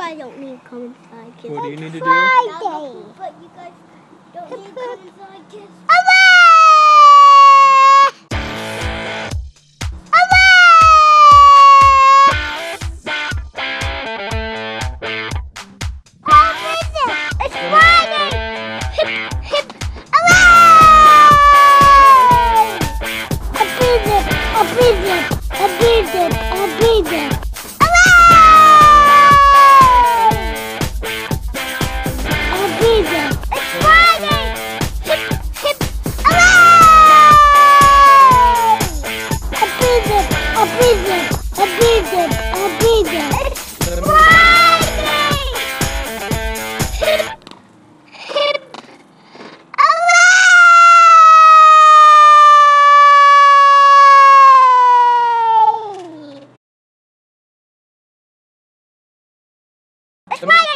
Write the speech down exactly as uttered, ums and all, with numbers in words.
guys don't need to come inside. Kids. What do you need to do? Friday. But you guys don't need to come inside, kids. It's Friday! Hip, hip, hooray! A beat a beat a beat a beat hooray! A beat It's Friday! Hip, hip, hooray! A beat a beat a beat a beat It's Friday! Hip, hip, It's Friday!